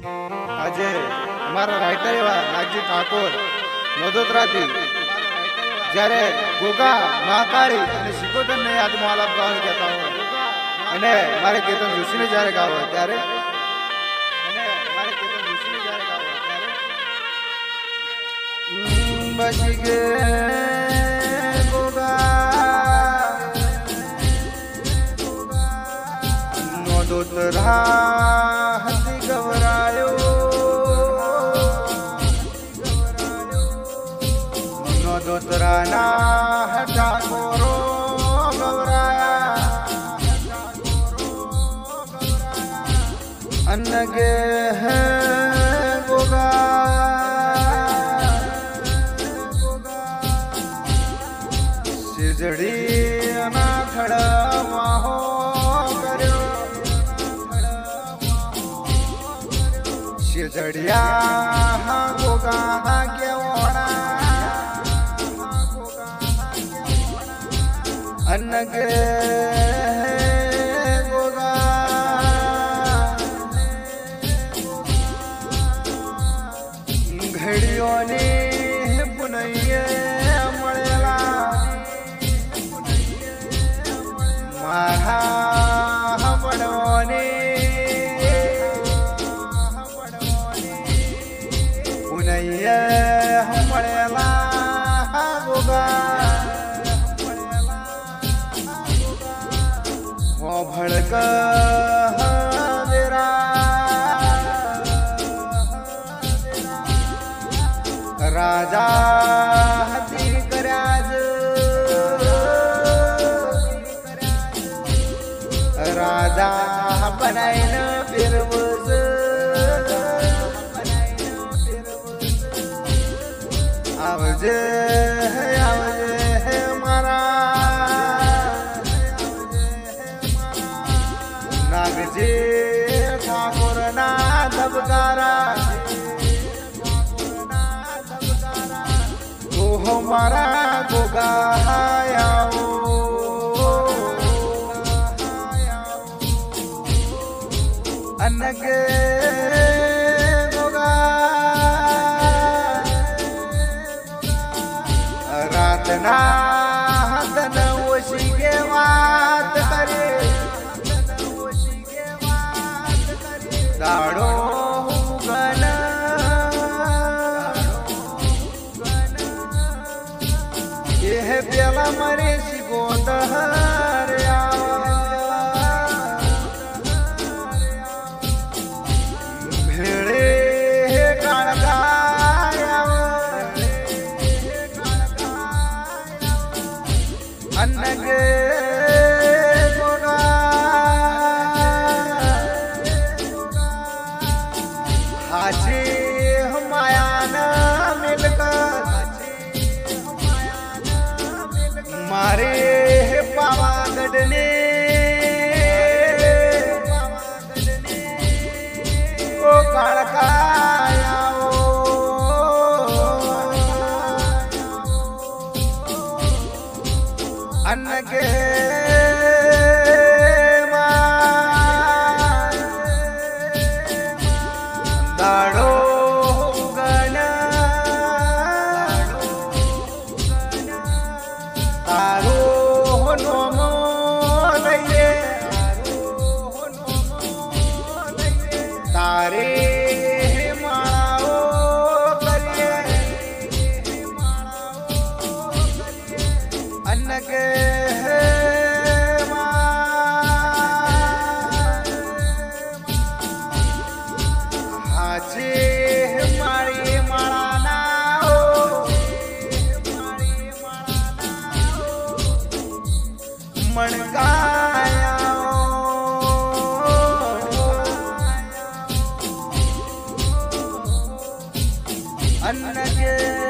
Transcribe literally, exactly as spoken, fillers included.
आज हमारा राइटर एवं नागजी ठाकुर नदोत्रा थी जयरे गोगा महाकाली અને શિકોતર ને યાદમાં આલાપ ગાવાનું કહેતા હોય અને મારે કેતન જોશીને જ્યારે ગાવો ત્યારે અને મારે કેતન જોશીને જ્યારે ગાવો ત્યારે બચી ગે ગોગા નદોત્રા હસી ગવરાયો नदोत्रा ठाकुरो गवराया अन्नगे है गोगा सिजड़ी ना खड़ा वाहो कर्यो सिजड़िया गोगा के ओणा अन्नगे गोगा घड़ियों ने पुनैये मळेला मारा बड़ोने पुनैये मळेला गोगा भड़क मेरा राजा हती कराज राजा बनायन फिरवस आवजे आवजे मारा नागजी ठाकुर ना धबकारा ओह मारा गोगा आयाओ अन्नगे गोगा रात ना हदन वशी के बात करे दाड़ो गन यह प्याला मरे सिगो दहरिया भेड़े काणकाया अन्नगे हाजी माया न मिलकर मारे पावा गडने को काड़काया अन्न के दाड़ो गण तारो नोमो लइए तारे माओ करिए अन्न के हाजी मारी माळाना हो मणकाया अन्न के